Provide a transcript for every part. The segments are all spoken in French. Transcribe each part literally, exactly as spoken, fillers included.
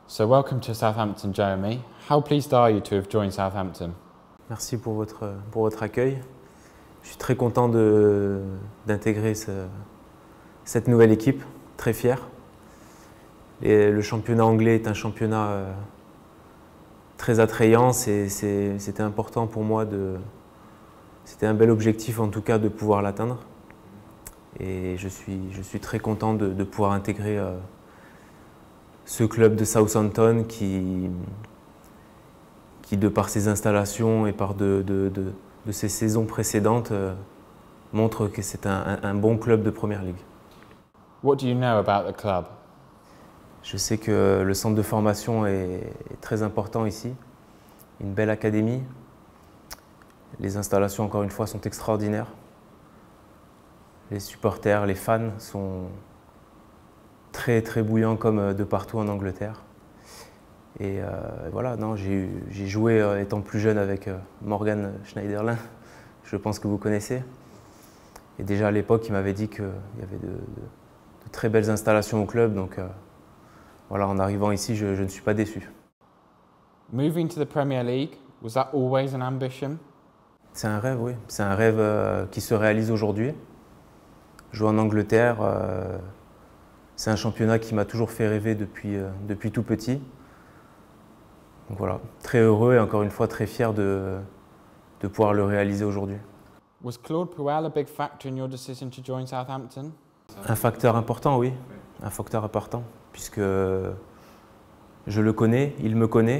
So welcome to Southampton, Jeremy. How pleased are you to have joined Southampton? Merci pour votre, pour votre accueil. Je suis très content d'intégrer ce, cette nouvelle équipe, très fier. Et le championnat anglais est un championnat euh, très attrayant. C'était important pour moi, c'était un bel objectif en tout cas de pouvoir l'atteindre. Et je suis, je suis très content de, de pouvoir intégrer euh, ce club de Southampton qui, qui, de par ses installations et par de, de, de, de ses saisons précédentes, euh, montre que c'est un, un, un bon club de Première Ligue. What do you know about the club? Je sais que le centre de formation est, est très important ici, une belle académie. Les installations, encore une fois, sont extraordinaires. Les supporters, les fans sont très très bouillants comme de partout en Angleterre. Et euh, voilà, j'ai joué euh, étant plus jeune avec euh, Morgan Schneiderlin, je pense que vous connaissez. Et déjà à l'époque, il m'avait dit qu'il y avait de, de, de très belles installations au club, donc euh, voilà, en arrivant ici, je, je ne suis pas déçu. Moving to the Premier League, was that always an ambition? C'est un rêve, oui. C'est un rêve euh, qui se réalise aujourd'hui. Jouer en Angleterre, euh, c'est un championnat qui m'a toujours fait rêver depuis, euh, depuis tout petit. Donc voilà, très heureux et encore une fois très fier de, de pouvoir le réaliser aujourd'hui. Was Claude Puel a big factor in your decision to join Southampton? Un facteur important, oui. Un facteur important, puisque je le connais, il me connaît.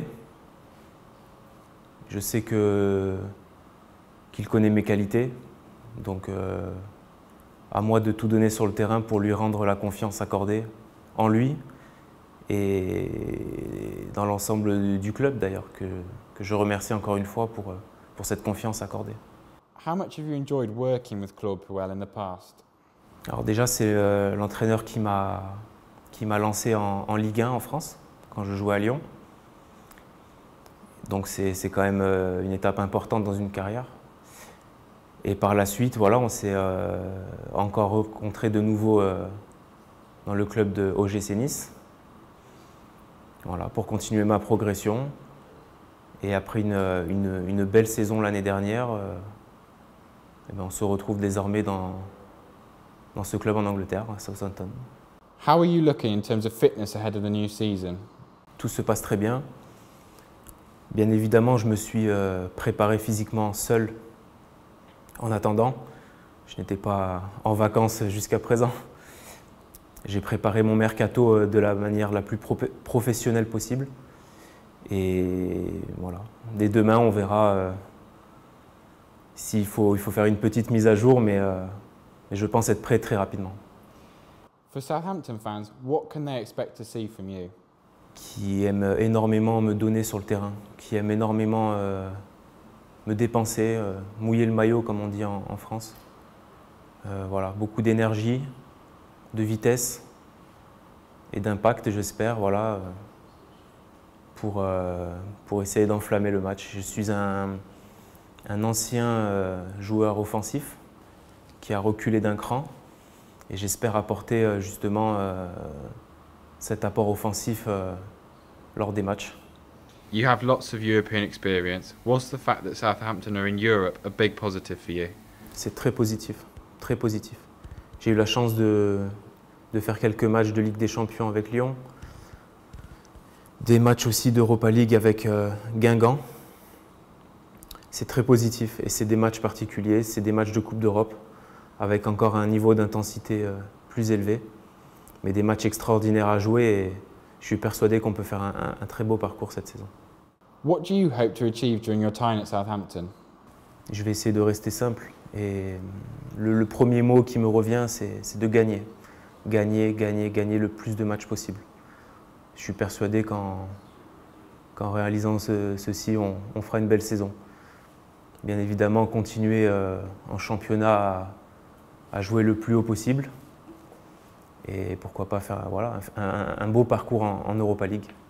Je sais que, qu'il connaît mes qualités. Donc, euh, à moi de tout donner sur le terrain pour lui rendre la confiance accordée en lui et dans l'ensemble du club d'ailleurs, que, que je remercie encore une fois pour, pour cette confiance accordée. How much have you enjoyed working with Claude Puel in the past? Alors déjà, c'est euh, l'entraîneur qui m'a qui m'a lancé en, en Ligue un en France, quand je jouais à Lyon. Donc c'est quand même euh, une étape importante dans une carrière. Et par la suite, voilà, on s'est euh, encore rencontrés de nouveau euh, dans le club de O G C Nice, voilà, pour continuer ma progression. Et après une, une, une belle saison l'année dernière, euh, eh bien, on se retrouve désormais dans, dans ce club en Angleterre, à Southampton. How are you looking in terms of fitness ahead of the new season? Tout se passe très bien. Bien évidemment, je me suis euh, préparé physiquement seul. En attendant, je n'étais pas en vacances jusqu'à présent. J'ai préparé mon mercato de la manière la plus pro professionnelle possible. Et voilà, dès demain, on verra euh, s'il faut, il faut faire une petite mise à jour, mais, euh, mais je pense être prêt très rapidement. For Southampton fans, what can they expect to see from you? Qui aime énormément me donner sur le terrain, qui aime énormément euh, me dépenser, euh, mouiller le maillot comme on dit en, en France. Euh, voilà, beaucoup d'énergie, de vitesse et d'impact, j'espère, voilà, euh, pour, euh, pour essayer d'enflammer le match. Je suis un, un ancien euh, joueur offensif qui a reculé d'un cran et j'espère apporter euh, justement euh, cet apport offensif euh, lors des matchs. You have lots of European experience. Was the fact that Southampton are in Europe a big positive for you? C'est très positif, très positif. J'ai eu la chance de, de faire quelques matchs de Ligue des Champions avec Lyon, des matchs aussi d'Europa League avec euh, Guingamp. C'est très positif et c'est des matchs particuliers, c'est des matchs de Coupe d'Europe avec encore un niveau d'intensité euh, plus élevé, mais des matchs extraordinaires à jouer et je suis persuadé qu'on peut faire un, un, un très beau parcours cette saison. What do you hope to achieve during your time at Southampton? Je vais essayer de rester simple et le, le premier mot qui me revient, c'est de gagner. Gagner, gagner, gagner le plus de matchs possible. Je suis persuadé qu'en qu'en réalisant ce, ceci, on, on fera une belle saison. Bien évidemment, continuer euh, en championnat à, à jouer le plus haut possible et pourquoi pas faire voilà, un, un beau parcours en, en Europa League.